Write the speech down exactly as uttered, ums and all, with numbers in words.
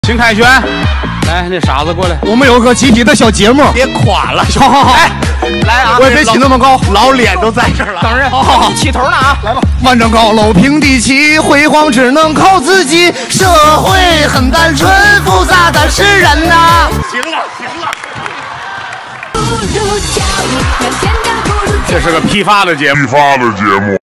请凯旋，来，那傻子过来。 我们有个集体的小节目， 别垮了， 好好好， 来来啊！ 我也别起那么高， 老脸都在这儿了。 等人， 好好好， 起头呢啊！ 来吧。万丈高楼平地起，辉煌只能靠自己。社会很单纯，复杂的是人呐。 行了行了， 这是个批发的节目， 批发的节目。